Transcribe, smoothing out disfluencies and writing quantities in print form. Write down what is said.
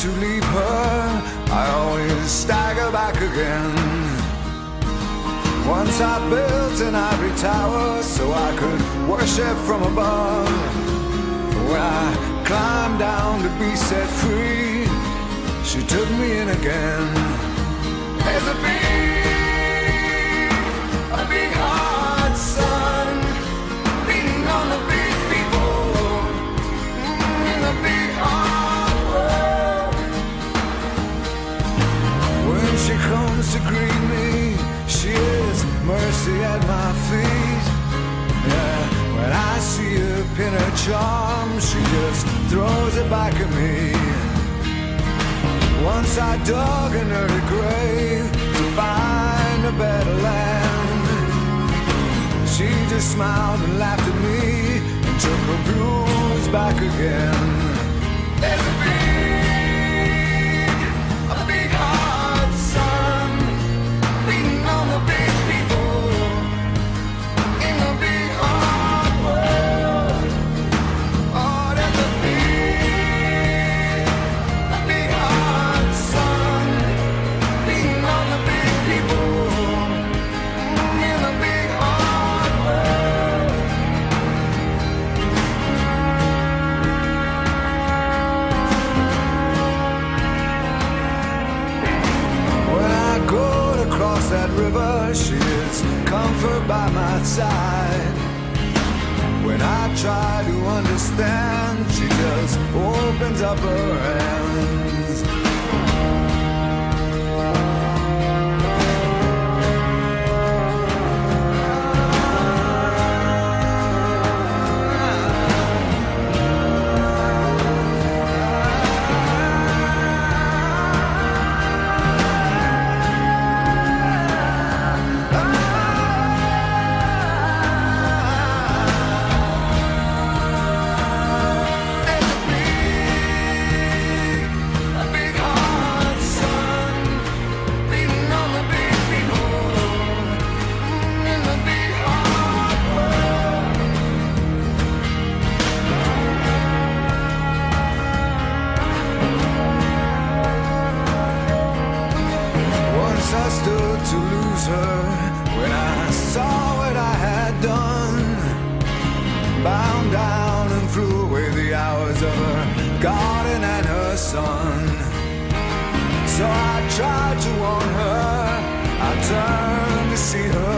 to leave her, I always stagger back again. Once I built an ivory tower so I could worship from above. When I climbed down to be set free, she took me in again. There's a big hot sun beating on the big people in the big hard world. When she comes to greet me, she is mercy at my feet. Yeah, when I see her pin her charm, she just throws it back at me. Once I dug an early grave to find a better land. She just smiled and laughed at me and took her blues back again. There's a big hot sun beating on the big people in the big hard world. Oh, there's a big hot sun beating on the big people in the big hard world. When I go to cross that river, she is comfort by my side. When I try to understand, she just opens up her hands. I stood to lose her when I saw what I had done. Bound down and flew away the hours of her garden and her son. So I tried to warn her, I turned to see her